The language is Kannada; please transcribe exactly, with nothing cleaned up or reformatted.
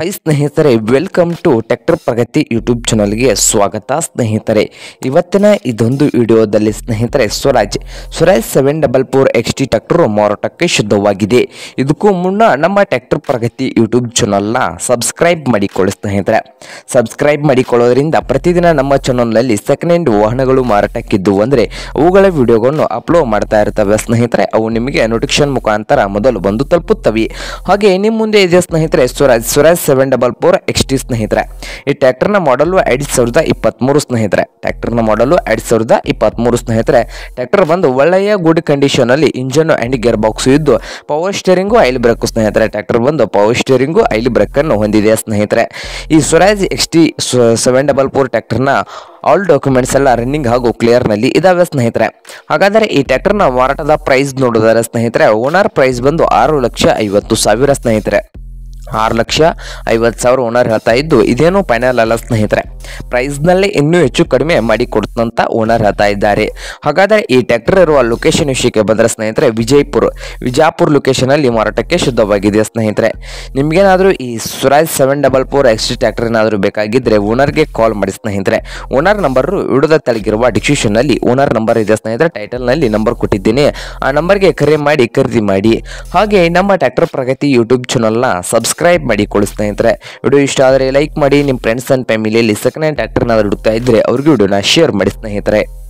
ಹೈ ಸ್ನೇಹಿತರೆ, welcome to tractor Pragati YouTube ಚಾನಲ್ಗೆ ಸ್ವಾಗತ ಸ್ನೇಹಿತರೆ. ಇವತ್ತಿನ ಇದೊಂದು ವಿಡಿಯೋದಲ್ಲಿ ಸ್ನೇಹಿತರೆ Swaraj Swaraj seven double four X T tractor ಮಾರಾಟಕ್ಕೆ ಶುದ್ಧವಾಗಿದೆ. ಇದಕ್ಕೂ ಮುನ್ನ ನಮ್ಮ ಟ್ರ್ಯಾಕ್ಟರ್ ಪ್ರಗತಿ ಯೂಟ್ಯೂಬ್ ಚಾನಲ್ನ ಸಬ್ಸ್ಕ್ರೈಬ್ ಮಾಡಿಕೊಳ್ಳಿ ಸ್ನೇಹಿತರೆ. ಸಬ್ಸ್ಕ್ರೈಬ್ ಮಾಡಿಕೊಳ್ಳೋದ್ರಿಂದ ಪ್ರತಿದಿನ ನಮ್ಮ ಚಾನಲ್ನಲ್ಲಿ ಸೆಕೆಂಡ್ ಹ್ಯಾಂಡ್ ವಾಹನಗಳು ಮಾರಾಟಕ್ಕಿದ್ದು ಅಂದರೆ ಅವುಗಳ ವಿಡಿಯೋಗಳನ್ನು ಅಪ್ಲೋಡ್ ಮಾಡ್ತಾ ಇರ್ತವೆ ಸ್ನೇಹಿತರೆ. ಅವು ನಿಮಗೆ ನೋಟಿಫಿಕೇಶನ್ ಮುಖಾಂತರ ಮೊದಲು ಬಂದು ತಲುಪುತ್ತವೆ. ಹಾಗೆ ನಿಮ್ಮ ಮುಂದೆ ಇದೆ ಸ್ನೇಹಿತರೆ Swaraj Swaraj seven double four X T ಸ್ನೇಹಿತರೆ. ಈ ಟ್ರ್ಯಾಕ್ಟರ್ನ ಮಾಡಲು ಐದು ಸಾವಿರದ ಇಪ್ಪತ್ತ್ಮೂರು ಸ್ನೇಹಿತರೆ. ಟ್ರ್ಯಾಕ್ಟರ್ನ ಮಾಡಲು ಐದು ಸಾವಿರದ ಇಪ್ಪತ್ತ್ಮೂರು ಸ್ನೇಹಿತರೆ. ಟ್ರ್ಯಾಕ್ಟರ್ ಬಂದು ಒಳ್ಳೆಯ ಗುಡ್ ಕಂಡೀಷನ್ ಅಲ್ಲಿ ಇಂಜನ್ ಅಂಡ್ ಗೇರ್ ಬಾಕ್ಸ್ ಇದ್ದು ಪವರ್ ಸ್ಟೇರಿಂಗು ಐಲ್ ಬ್ರೇಕ್ ಸ್ನೇಹಿತರೆ. ಟ್ರ್ಯಾಕ್ಟರ್ ಬಂದು ಪವರ್ ಸ್ಟೇರಿಂಗು ಐಲ್ ಬ್ರೇಕ್ ಅನ್ನು ಹೊಂದಿದೆ ಸ್ನೇಹಿತರೆ. ಈ Swaraj X T seven double four ಟ್ರ್ಯಾಕ್ಟರ್ನ ಆಲ್ ಡಾಕ್ಯುಮೆಂಟ್ಸ್ ಎಲ್ಲ ರನ್ನಿಂಗ್ ಹಾಗೂ ಕ್ಲಿಯರ್ ನಲ್ಲಿ ಇದಾವೆ ಸ್ನೇಹಿತರೆ. ಹಾಗಾದರೆ ಈ ಟ್ರ್ಯಾಕ್ಟರ್ನ ಮಾರಾಟದ ಪ್ರೈಸ್ ನೋಡಿದರೆ ಸ್ನೇಹಿತರೆ, ಓನರ್ ಪ್ರೈಸ್ ಬಂದು ಆರು ಲಕ್ಷ ಐವತ್ತು ಸಾವಿರ ಸ್ನೇಹಿತರೆ. ಆರು ಲಕ್ಷ ಐವತ್ತು ಸಾವಿರ ಓನರ್ ಹೇಳ್ತಾ ಇದ್ದು ಇದೇನು ಫೈನಲ್ ಅಲ್ಲ ಸ್ನೇಹಿತರೆ. ಪ್ರೈಸ್ನಲ್ಲಿ ಇನ್ನೂ ಹೆಚ್ಚು ಕಡಿಮೆ ಮಾಡಿ ಕೊಡ್ತಂತ ಓನರ್ ಹೇಳ್ತಾ ಇದ್ದಾರೆ. ಹಾಗಾದರೆ ಈ ಟ್ರ್ಯಾಕ್ಟರ್ ಇರುವ ಲೊಕೇಶನ್ ವಿಷಯಕ್ಕೆ ಬಂದರೆ ಸ್ನೇಹಿತರೆ, ವಿಜಯಪುರ ವಿಜಾಪುರ ಲೊಕೇಶನ್ ಅಲ್ಲಿ ಮಾರಾಟಕ್ಕೆ ಶುದ್ಧವಾಗಿದೆ ಸ್ನೇಹಿತರೆ. ನಿಮ್ಗೇನಾದರೂ ಈ Swaraj seven double four X T tractor ಏನಾದರೂ ಬೇಕಾಗಿದ್ದರೆ ಓನರ್ಗೆ ಕಾಲ್ ಮಾಡಿ ಸ್ನೇಹಿತರೆ. ಓನರ್ ನಂಬರ್ ವಿಡಿಯೋದ ತೆಳಗಿರುವ ಡಿಸ್ಕ್ರಿಪ್ಷನ್ ನಲ್ಲಿ ಓನರ್ ನಂಬರ್ ಇದೆ ಸ್ನೇಹಿತರೆ. ಟೈಟಲ್ ನಲ್ಲಿ ನಂಬರ್ ಕೊಟ್ಟಿದ್ದೀನಿ. ಆ ನಂಬರ್ಗೆ ಕರೆ ಮಾಡಿ ಖರೀದಿ ಮಾಡಿ. ಹಾಗೆ ನಮ್ಮ ಟ್ರ್ಯಾಕ್ಟರ್ ಪ್ರಗತಿ ಯೂಟ್ಯೂಬ್ ಚಾನಲ್ನ ಸಬ್ಸ್ಕ್ರೈಬ್ ಮಾಡಿಕೊಳ್ಳಿ ಸ್ನೇಹಿತರೆ. ವಿಡಿಯೋ ಇಷ್ಟ ಆದರೆ ಲೈಕ್ ಮಾಡಿ. ನಿಮ್ಮ ಫ್ರೆಂಡ್ಸ್ ಅಂಡ್ ಫ್ಯಾಮಿಲಿಯಲ್ಲಿ ಸೆಕೆಂಡ್ ಹ್ಯಾಂಡ್ ಟ್ರ್ಯಾಕ್ಟರ್ನ ಹುಡುಕ್ತಾ ಇದ್ರೆ ಅವ್ರಿಗೆ ವಿಡಿಯೋನ ಶೇರ್ ಮಾಡಿ ಸ್ನೇಹಿತರೆ.